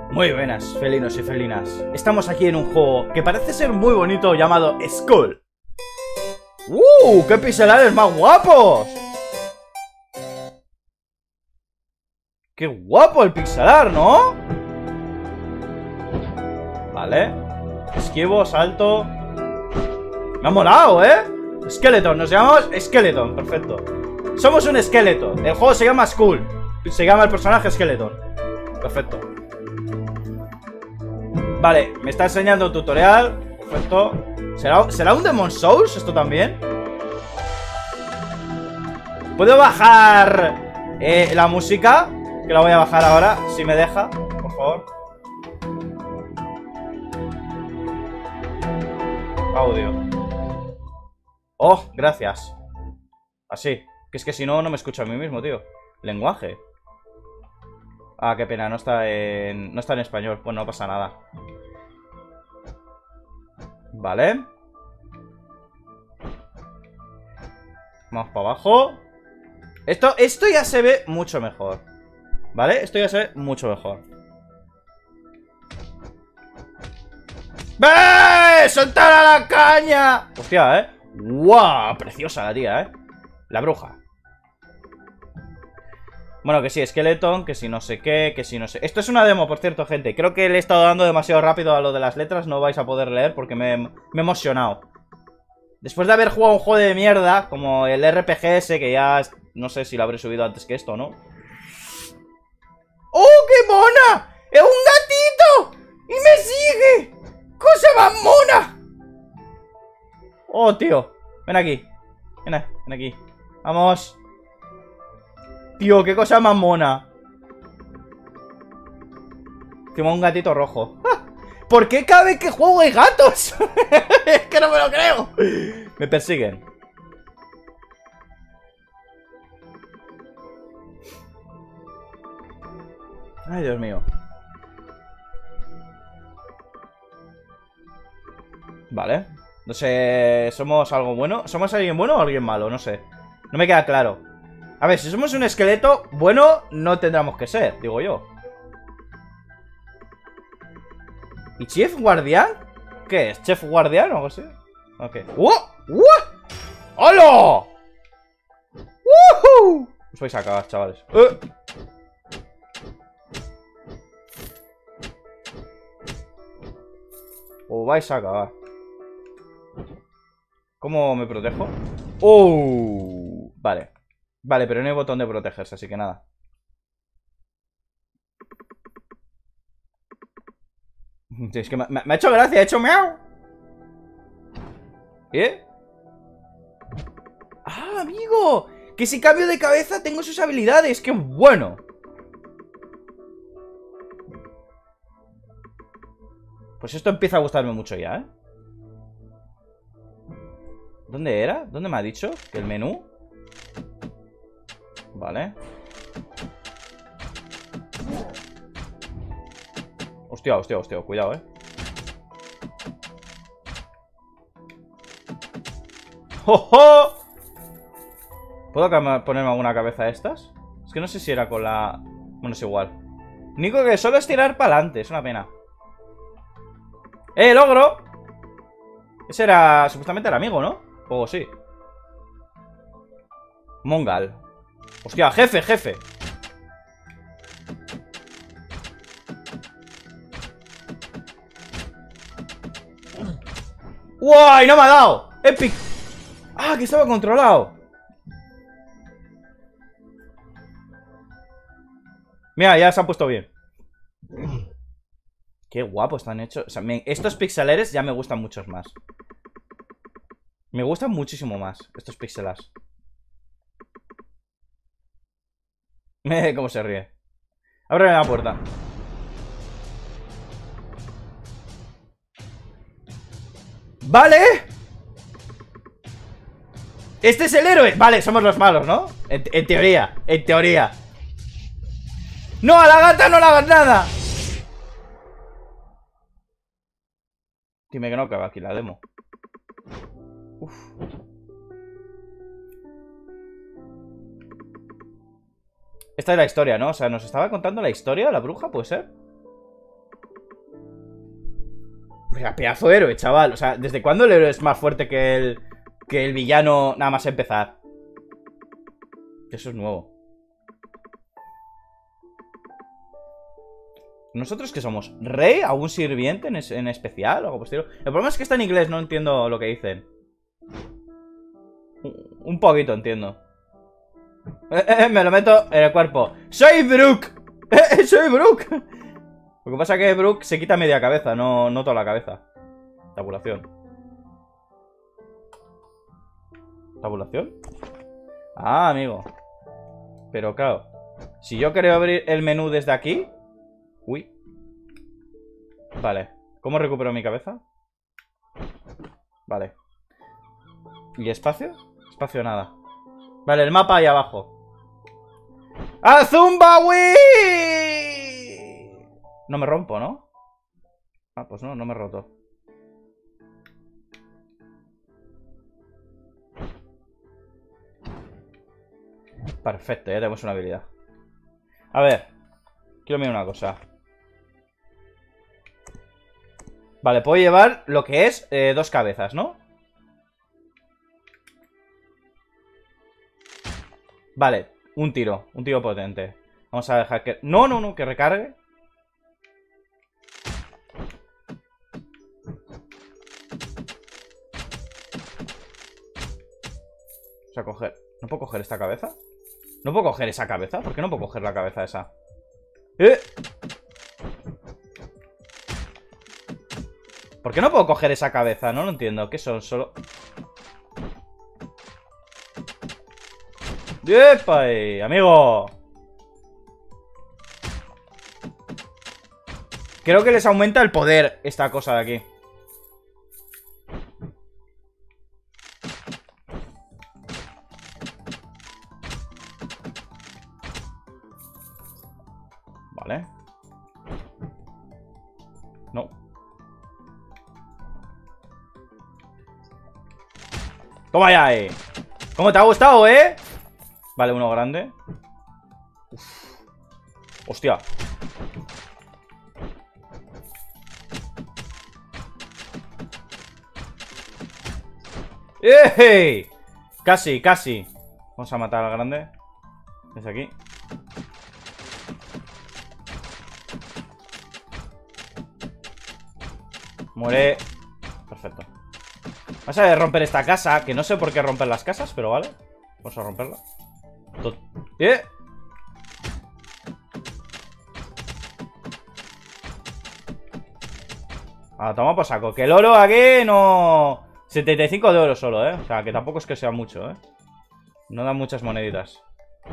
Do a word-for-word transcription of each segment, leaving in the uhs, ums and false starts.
Muy buenas, felinos y felinas. Estamos aquí en un juego que parece ser muy bonito llamado Skull. ¡Uh! ¡Qué pixelares más guapos! ¡Qué guapo el pixelar!, ¿no? Vale. Esquivo, salto. Me ha molado, ¿eh? Skeleton, nos llamamos Skeleton, perfecto. Somos un esqueleto. El juego se llama Skull. Se llama el personaje Skeleton. Perfecto. Vale, me está enseñando un tutorial. Perfecto. ¿Será, ¿será un Demon Souls esto también? ¿Puedo bajar eh, la música? Que la voy a bajar ahora, si me deja, por favor. Audio. Oh, gracias. Así. Que es que si no, no me escucho a mí mismo, tío. Lenguaje. Ah, qué pena, no está en... No está en español. Pues no pasa nada. Vale. Vamos para abajo. Esto, esto ya se ve mucho mejor. ¿Vale? Esto ya se ve mucho mejor. ¡Ve! ¡Soltar a la caña! Hostia, ¿eh? ¡Guau! Preciosa la tía, ¿eh? La bruja. Bueno, que sí, Skeleton, que si no sé qué, que si no sé... Esto es una demo, por cierto, gente. Creo que le he estado dando demasiado rápido a lo de las letras. No vais a poder leer porque me, me he emocionado. Después de haber jugado un juego de mierda, como el R P G ese, que ya... No sé si lo habré subido antes que esto, ¿no? ¡Oh, qué mona! ¡Es un gatito! ¡Y me sigue! ¡Cosa más mona! ¡Oh, tío! Ven aquí. Ven, ven aquí. ¡Vamos! Tío, qué cosa más mona. Encima un gatito rojo. ¡Ah! ¿Por qué cada vez que juego hay gatos? Es que no me lo creo. Me persiguen. Ay, Dios mío. Vale. No sé, ¿somos algo bueno? ¿Somos alguien bueno o alguien malo? No sé. No me queda claro. A ver, si somos un esqueleto, bueno, no tendremos que ser, digo yo. ¿Y Chef Guardián? ¿Qué es? ¿Chef Guardián o algo así? Ok. ¡Uh! ¡Uh! ¡Hola! ¡Woohoo! Os vais a acabar, chavales. ¡Uh! Os vais a acabar. ¿Cómo me protejo? ¡Oh! Vale. Vale, pero no hay botón de protegerse, así que nada. Es que me, me, me ha hecho gracia, ha hecho miau. ¿Eh? ¡Ah, amigo! Que si cambio de cabeza tengo sus habilidades. ¡Qué bueno! Pues esto empieza a gustarme mucho ya, ¿eh? ¿Dónde era? ¿Dónde me ha dicho? ¿Que el menú? Vale. Hostia, hostia, hostia, cuidado, eh. ¡Oh, oh! ¿Puedo ponerme alguna cabeza de estas? Es que no sé si era con la... Bueno, es igual. Único que solo es tirar para adelante, es una pena. ¡Eh, logro! Ese era... Supuestamente era amigo, ¿no? O sí. Mongal. Hostia, jefe, jefe. ¡Uy! ¡No me ha dado! ¡Epic! ¡Ah, que estaba controlado! Mira, ya se han puesto bien. Qué guapo están hechos. O sea, me... estos pixeleres ya me gustan muchos más. Me gustan muchísimo más estos pixelas. ¿Cómo se ríe? Ábreme la puerta. ¡Vale! Este es el héroe. Vale, somos los malos, ¿no? En, en teoría, en teoría. ¡No, a la gata no le hagas nada! Dime que no acaba aquí la demo. Uf. Esta es la historia, ¿no? O sea, ¿nos estaba contando la historia la bruja? ¿Puede ser? Mira, pedazo de héroe, chaval. O sea, ¿desde cuándo el héroe es más fuerte que el, que el villano nada más empezar? Eso es nuevo. ¿Nosotros qué somos? ¿Rey? ¿Algún sirviente en, es, en especial? ¿O algo posterior? El problema es que está en inglés, no entiendo lo que dicen. Un, un poquito entiendo. Eh, eh, me lo meto en el cuerpo. ¡Soy Brook! Eh, ¡Soy Brook! Lo que pasa es que Brook se quita media cabeza, no, no toda la cabeza. Tabulación. ¿Tabulación? Ah, amigo. Pero claro, si yo quiero abrir el menú desde aquí... Uy. Vale. ¿Cómo recupero mi cabeza? Vale. ¿Y espacio? Espacio nada. Vale, el mapa ahí abajo. ¡A Zumbawi! No me rompo, ¿no? Ah, pues no, no me he roto. Perfecto, ya tenemos una habilidad. A ver. Quiero mirar una cosa. Vale, puedo llevar lo que es eh, dos cabezas, ¿no? Vale, un tiro. Un tiro potente. Vamos a dejar que... No, no, no, que recargue. Vamos a coger... ¿No puedo coger esta cabeza? ¿No puedo coger esa cabeza? ¿Por qué no puedo coger la cabeza esa? ¡Eh! ¿Por qué no puedo coger esa cabeza? No lo entiendo. ¿Qué son? Solo... ¡Epa! ¡Amigo! Creo que les aumenta el poder esta cosa de aquí. Vale. No. Toma ya, eh. ¿Cómo te ha gustado, eh? Vale, uno grande. Uf. Hostia. ¡Eh! Casi, casi. Vamos a matar al grande. Desde aquí. Muere. Perfecto. Vamos a romper esta casa. Que no sé por qué romper las casas, pero vale. Vamos a romperla. ¡Eh! Ah, toma por saco. Que el oro aquí no... setenta y cinco de oro solo, ¿eh? O sea, que tampoco es que sea mucho, ¿eh? No dan muchas moneditas.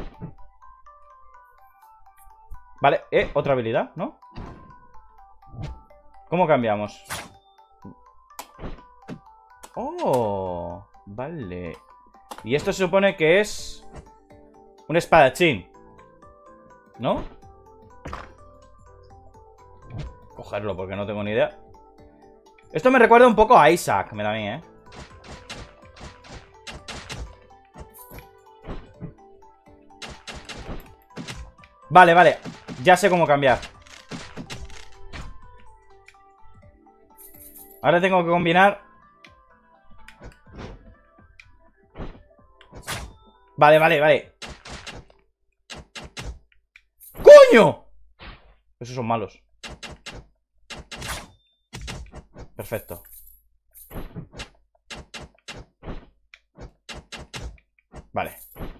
Vale, eh, otra habilidad, ¿no? ¿Cómo cambiamos? Oh, vale. Y esto se supone que es un espadachín, ¿no? Cogerlo porque no tengo ni idea. Esto me recuerda un poco a Isaac, me da a mí, ¿eh? Vale, vale. Ya sé cómo cambiar. Ahora tengo que combinar. Vale, vale, vale. ¡Coño! Esos son malos. Perfecto. Vale.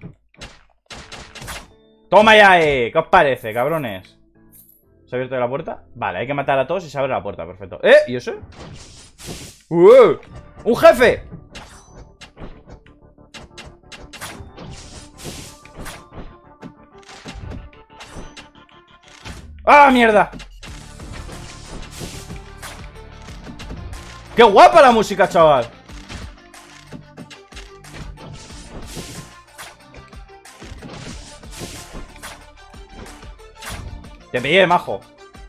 ¡Toma ya, eh! ¿Qué os parece, cabrones? ¿Se ha abierto la puerta? Vale, hay que matar a todos y se abre la puerta, perfecto. ¿Eh? ¿Y eso? ¡Uh! ¡Un jefe! ¡Ah, mierda! ¡Qué guapa la música, chaval! Te pillé, majo.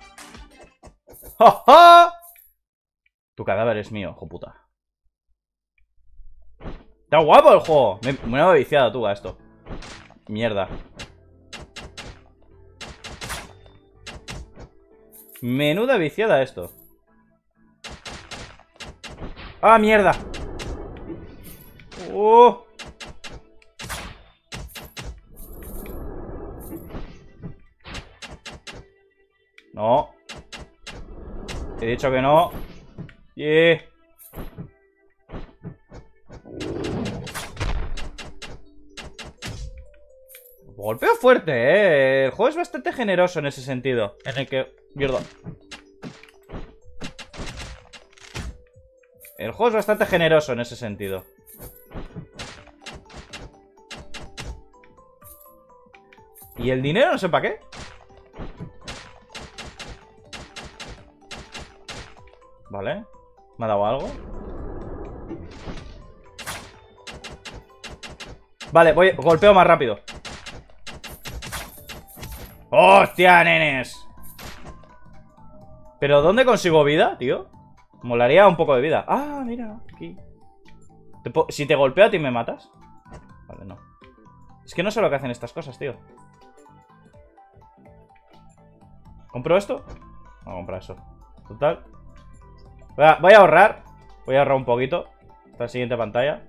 ¡Ja, ja! Tu cadáver es mío, hijo puta. Está guapo el juego. Me, me he viciado tú a esto. Mierda. Menuda viciada esto. ¡Ah, mierda! ¡Uh! No. He dicho que no. Yeah. Golpeo fuerte, eh. El juego es bastante generoso en ese sentido. En el que... Mierda. El juego es bastante generoso en ese sentido. ¿Y el dinero no sé para qué? Vale. ¿Me ha dado algo? Vale, voy, golpeo más rápido. ¡Hostia, nenes! ¿Pero dónde consigo vida, tío? Molaría un poco de vida. Ah, mira, aquí. ¿Te si te golpeo a ti me matas? Vale, no. Es que no sé lo que hacen estas cosas, tío. ¿Compro esto? Voy a comprar eso. Total. Voy a, voy a ahorrar. Voy a ahorrar un poquito. Para la siguiente pantalla.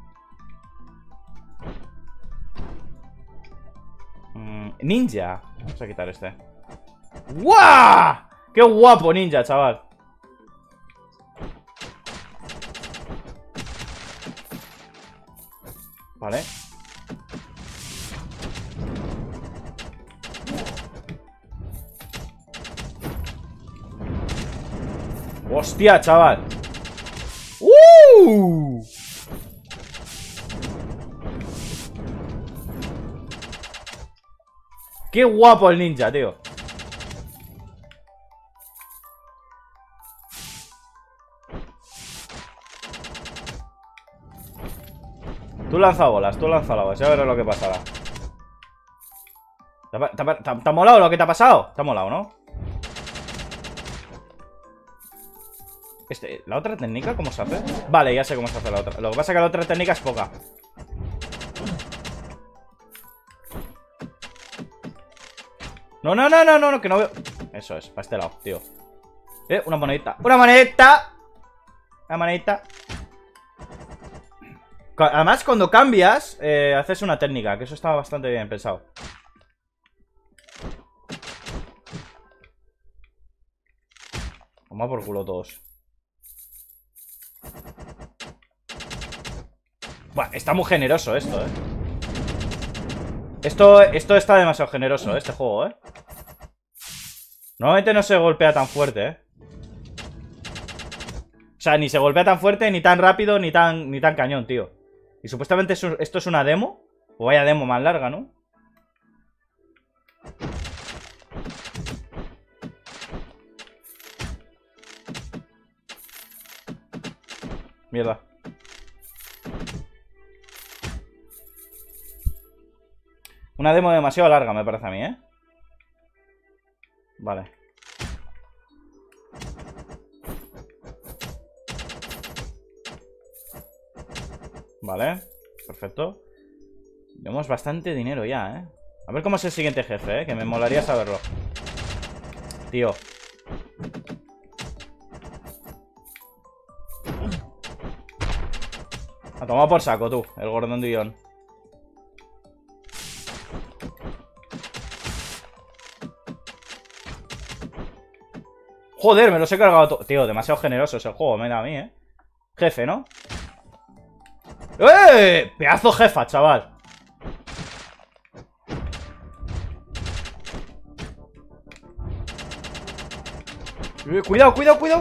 Mm, ninja. Vamos a quitar este. ¡Guau! ¡Qué guapo ninja, chaval! Vale. ¡Hostia, chaval! ¡Uh! ¡Qué guapo el ninja, tío! Tú lanza bolas, tú lanza bolas. Ya verás lo que pasará. ¿Te ha, te ha- te ha- te ha molado lo que te ha pasado? Te ha molado, ¿no? Este, ¿la otra técnica cómo se hace? Vale, ya sé cómo se hace la otra. Lo que pasa es que la otra técnica es poca. No, no, no, no, no, no, que no veo. Eso es, para este lado, tío. Eh, una monedita. ¡Una monedita! Una monedita. Ca- Además, cuando cambias, eh, haces una técnica, que eso está bastante bien pensado. Toma por culo todos. Buah, está muy generoso esto, eh. Esto, esto está demasiado generoso, eh, este juego, eh. Normalmente no se golpea tan fuerte, eh. O sea, ni se golpea tan fuerte, ni tan rápido, ni tan, ni tan cañón, tío. Y supuestamente eso- esto es una demo. O vaya demo más larga, ¿no? Mierda. Una demo demasiado larga, me parece a mí, ¿eh? Vale. Vale, perfecto. Tenemos bastante dinero ya, ¿eh? A ver cómo es el siguiente jefe, ¿eh? Que me molaría saberlo. Tío. A tomar por saco, tú, el gordón de guión. Joder, me los he cargado todo. Tío, demasiado generoso es el juego, me da a mí, ¿eh? Jefe, ¿no? ¡Eh! Pedazo jefa, chaval. Eh, cuidado, cuidado, cuidado.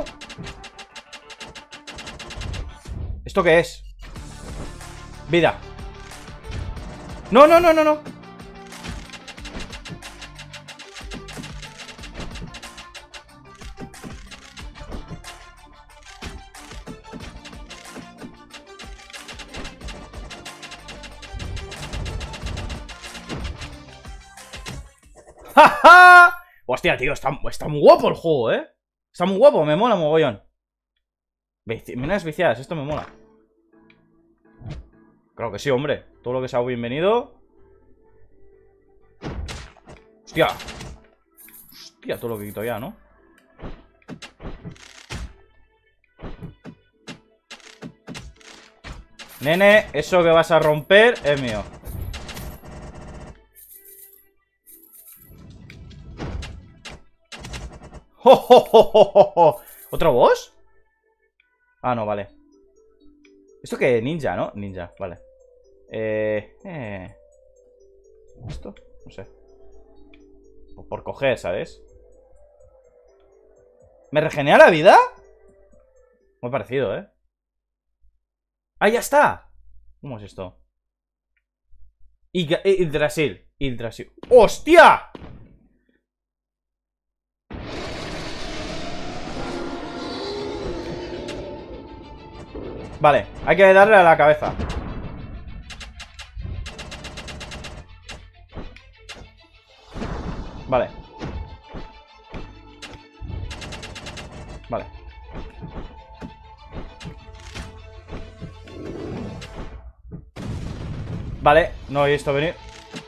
¿Esto qué es? Vida. No, no, no, no, no. ¡Ja, ja! Hostia, tío, está, está muy guapo el juego, ¿eh? Está muy guapo, me mola mogollón. Vici- Minas viciadas, esto me mola. Claro que sí, hombre. Todo lo que sea bienvenido. Hostia. Hostia, todo lo que quito ya, ¿no? Nene, eso que vas a romper es mío. ¡Oh, oh, oh, oh, oh, oh! ¿Otro boss? Ah, no, vale. ¿Esto qué? Ninja, ¿no? Ninja, vale. Eh... eh. ¿Esto? No sé. Por coger, ¿sabes? ¿Me regenera la vida? Muy parecido, ¿eh? ¡Ah, ya está! ¿Cómo es esto? Yggdrasil. Yggdrasil. ¡Hostia! Vale, hay que darle a la cabeza. Vale. Vale. Vale, no he visto venir.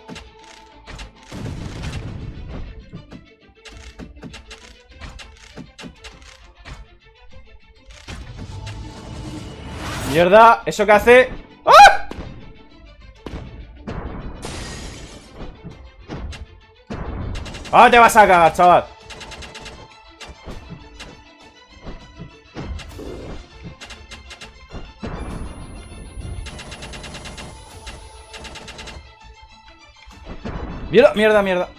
Mierda, ¿eso qué hace? ¡Ah! ¡Ah, te vas a cagar, chaval! Mierda, mierda, mierda.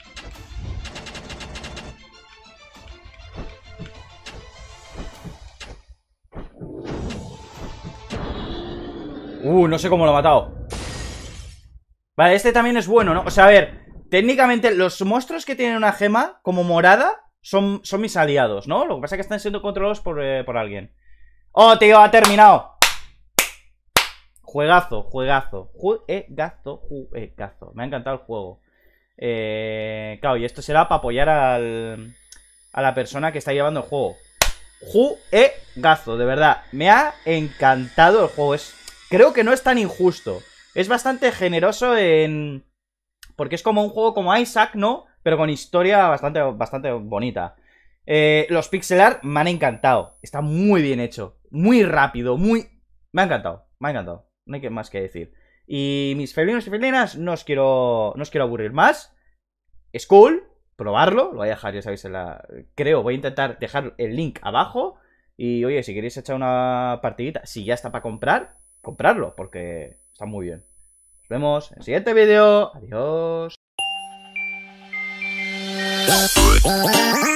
Uh, no sé cómo lo he matado. Vale, este también es bueno, ¿no? O sea, a ver, técnicamente los monstruos que tienen una gema como morada son, son mis aliados, ¿no? Lo que pasa es que están siendo controlados por, eh, por alguien. ¡Oh, tío! ¡Ha terminado! Juegazo, juegazo. Juegazo, juegazo. Me ha encantado el juego. Eh, claro, y esto será para apoyar al, a la persona que está llevando el juego. Juegazo, de verdad. Me ha encantado el juego. Es, creo que no es tan injusto. Es bastante generoso en... Porque es como un juego como Isaac, ¿no? Pero con historia bastante, bastante bonita. Eh, los pixel art me han encantado. Está muy bien hecho. Muy rápido, muy... Me ha encantado, me ha encantado. No hay más que decir. Y mis felinos y felinas, no os quiero, no os quiero aburrir más. Es cool, probarlo. Lo voy a dejar, ya sabéis, en la... Creo, voy a intentar dejar el link abajo. Y oye, si queréis echar una partidita, si ya está para comprar, comprarlo, porque está muy bien. Nos vemos en el siguiente vídeo. Adiós.